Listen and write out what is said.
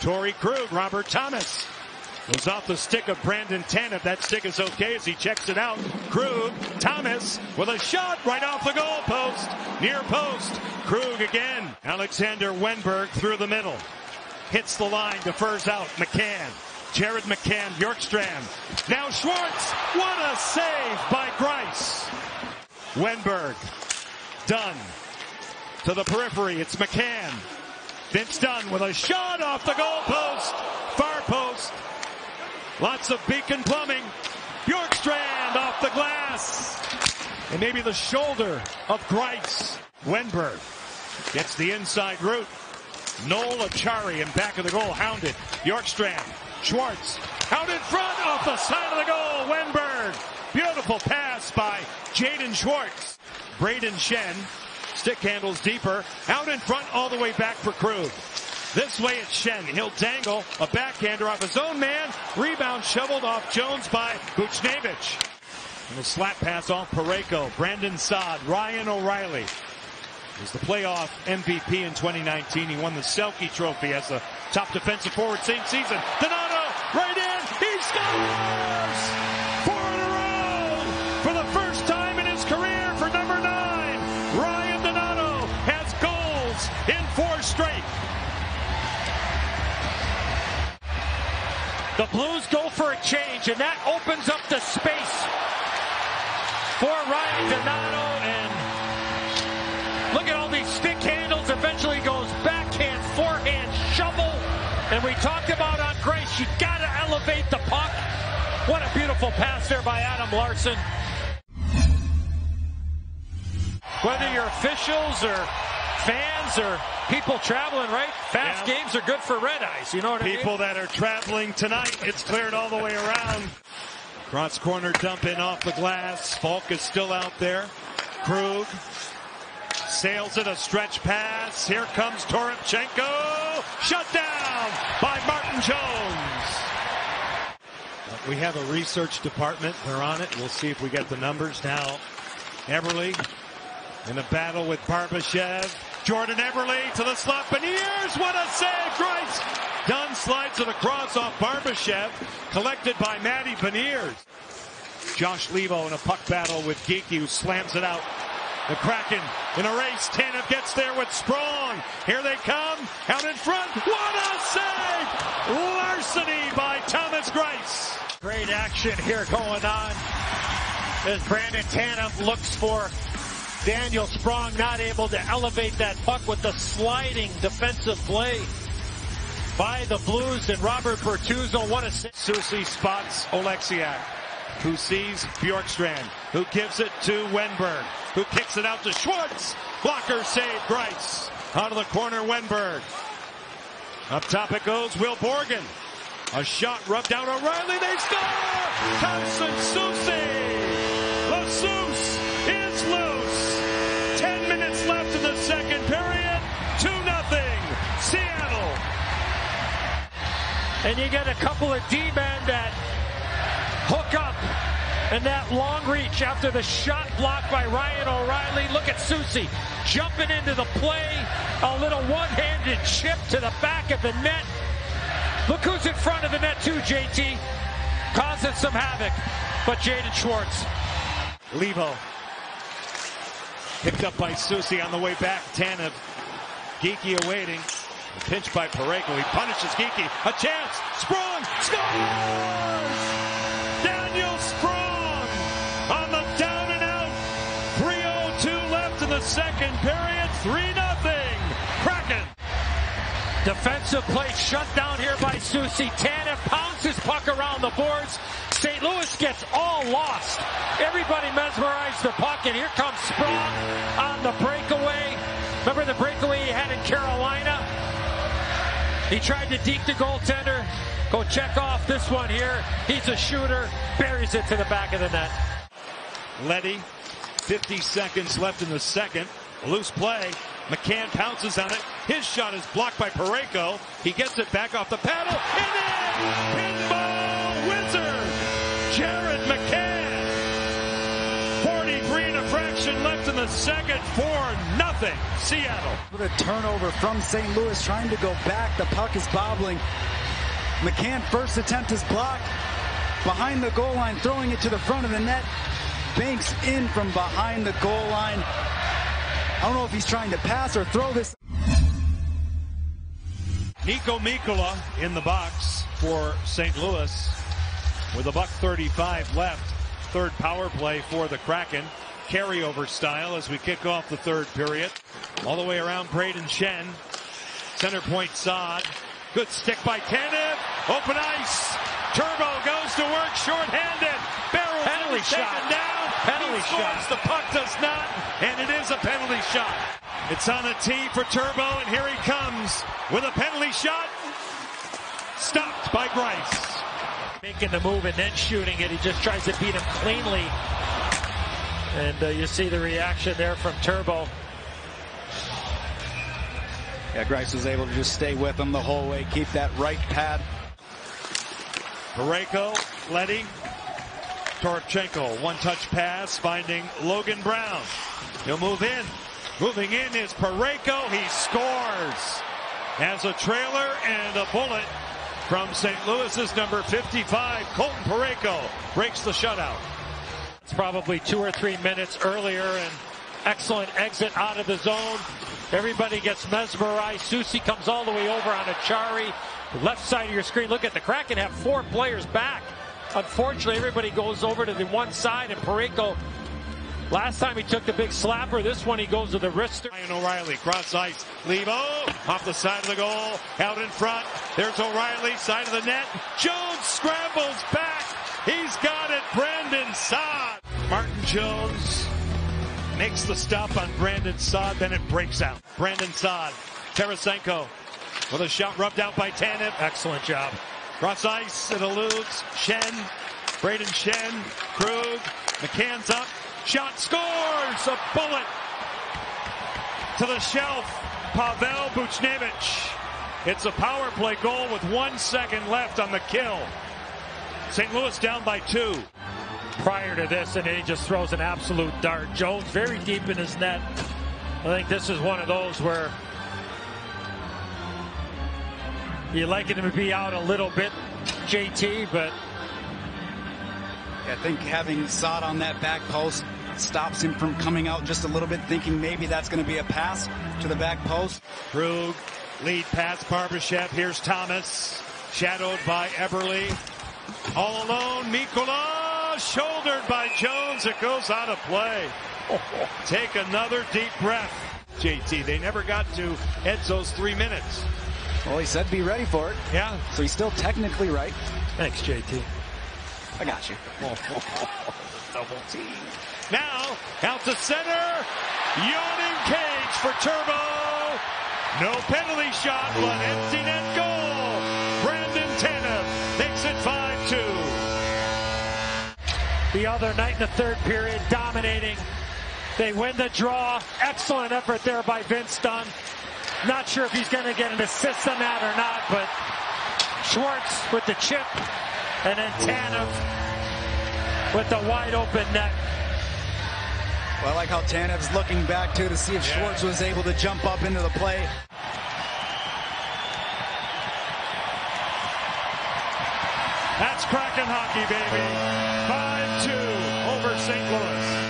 Torrey Krug, Robert Thomas. Was off the stick of Brandon Tanev. That stick is okay as he checks it out. Krug, Thomas with a shot right off the goal post. Near post. Krug again. Alexander Wenberg through the middle. Hits the line, defers out. McCann. Jared McCann, Bjorkstrand. Now Schwartz. What a save by Greiss. Wenberg. Dunn. To the periphery. It's McCann. Vince Dunn with a shot off the goal post. Far post. Lots of Beacon plumbing. Bjorkstrand off the glass. And maybe the shoulder of Greiss. Wenberg gets the inside route. Noel Achari in back of the goal, hounded. Bjorkstrand. Schwartz out in front off the side of the goal. Wenberg. Beautiful pass by Jaden Schwartz. Braden Shen. Stick handles deeper. Out in front all the way back for Krug. This way it's Shen. He'll dangle a backhander off his own man. Rebound shoveled off Jones by Buchnevich. And a slap pass off Parayko. Brandon Saad. Ryan O'Reilly is the playoff MVP in 2019. He won the Selke Trophy as the top defensive forward same season. Donato right in. He scores! 4 in a row for the first time in his career for number 9. Ryan Donato has goals in 4 straight. The Blues go for a change, and that opens up the space for Ryan Donato. And look at all these stick handles. Eventually goes backhand, forehand, shovel. And we talked about on Greiss, you got to elevate the puck. What a beautiful pass there by Adam Larsson. Whether you're officials or fans or people traveling, right? Fast games are good for red eyes. You know what I mean? People that are traveling tonight, it's cleared all the way around. Cross corner dump in off the glass. Falk is still out there. Krug sails it, a stretch pass. Here comes Toropchenko. Shut down by Martin Jones. We have a research department. They're on it. We'll see if we get the numbers now. Eberle in a battle with Barbashev. Jordan Eberle to the slot. Beniers, what a save, Greiss. Dunn slides it across off Barbashev, collected by Matty Beniers. Josh Levo in a puck battle with Geekie, who slams it out. The Kraken in a race. Tanev gets there with Sprong. Here they come, out in front. What a save! Larceny by Thomas Greiss. Great action here going on as Brandon Tanev looks for Daniel Sprong, not able to elevate that puck with the sliding defensive play by the Blues, and Robert Bortuzzo. What a save. Soucy spots Oleksiak, who sees Bjorkstrand, who gives it to Wenberg, who kicks it out to Schwartz. Blocker save, Greiss. Out of the corner, Wenberg. Up top it goes, Will Borgen. A shot rubbed down O'Reilly, they score! Thompson Soucy! The Souce is loose. 10 minutes left in the second period. 2-0, Seattle. And you get a couple of D-men that hook up, and that long reach after the shot blocked by Ryan O'Reilly. Look at Soucy jumping into the play. A little one-handed chip to the back of the net. Look who's in front of the net too, JT. Causing some havoc. But Jaden Schwartz. Levo. Picked up by Soucy on the way back. Tanev. Geekie awaiting. A pinch by Parayko. He punishes Geekie. A chance. Sprong scores! Daniel Sprong on the down and out. 3:02 left in the second period. 3-0. Kraken. Defensive play shut down here by Soucy. Tanev pounds his puck around the boards. St. Louis gets all lost. Everybody mesmerized the puck, and here comes Sprong on the breakaway. Remember the breakaway he had in Carolina? He tried to deke the goaltender. Go check off this one here. He's a shooter. Buries it to the back of the net. Leddy, 50 seconds left in the second. Loose play. McCann pounces on it. His shot is blocked by Parayko. He gets it back off the paddle. And in! Pinball wizard! Jared McCann. 43 3 and a fraction left in the second. 4-0 Seattle. With a turnover from St. Louis, trying to go back. The puck is bobbling. McCann, first attempt is blocked. Behind the goal line, throwing it to the front of the net. Banks in from behind the goal line. I don't know if he's trying to pass or throw this. Niko Mikkola in the box for St. Louis with $1:35 left. Third power play for the Kraken. Carryover style as we kick off the third period. All the way around Braden Schenn. Center point Saad. Good stick by Tanev. Open ice. Turbo goes to work short-handed. Barrel penalty shot. Taken down. Penalty shot. The puck does not, and it is a penalty shot. It's on a tee for Turbo, and here he comes with a penalty shot. Stopped by Greiss. Making the move and then shooting it. He just tries to beat him cleanly. And you see the reaction there from Turbo. Yeah, Greiss was able to just stay with him the whole way, keep that right pad. Parayko, Leddy, Torchenko, one-touch pass, finding Logan Brown. He'll move in. Moving in is Parayko. He scores. Has a trailer and a bullet from St. Louis's number 55, Colton Parayko, breaks the shutout. It's probably 2 or 3 minutes earlier, and excellent exit out of the zone. Everybody gets mesmerized. Soucy comes all the way over on Achari. Left side of your screen. Look at the Kraken have 4 players back. Unfortunately, everybody goes over to the one side, and Parayko, last time he took the big slapper. This one he goes to the wrister. Ryan O'Reilly, cross ice. Levo, off the side of the goal, out in front. There's O'Reilly, side of the net. Jones scrambles back. He's got it. Brandon Saad. Martin Jones makes the stop on Brandon Saad, then it breaks out. Brandon Saad, Tarasenko with a shot rubbed out by Tanev. Excellent job. Cross ice, it eludes. Schenn, Braden Schenn, Krug, McCann's up. Shot scores! A bullet to the shelf. Pavel Buchnevich. It's a power play goal with 1 second left on the kill. St. Louis down by 2. Prior to this, and he just throws an absolute dart. Jones very deep in his net. I think this is one of those where you like him to be out a little bit, JT, but I think having Saad on that back post stops him from coming out just a little bit, thinking maybe that's going to be a pass to the back post. Krug, lead pass, Barbashev. Here's Thomas, shadowed by Eberle. All alone, Mikkola, shouldered by Jones. It goes out of play. Take another deep breath. JT, they never got to Edzo's 3 minutes. Well, he said be ready for it. Yeah. So he's still technically right. thanks, JT. I got you. Double team. Now, out to center. Yawning cage for Turbo. No penalty shot, but empty net goal. Brandon Tanev makes it 5-2. The other night in the third period, dominating. They win the draw. Excellent effort there by Vince Dunn. Not sure if he's going to get an assist on that or not, but Schwartz with the chip, and then Tanev with the wide open net. Well, I like how Tanev's looking back too to see if Schwartz was able to jump up into the play. That's Kraken hockey, baby. 5-2 over St. Louis.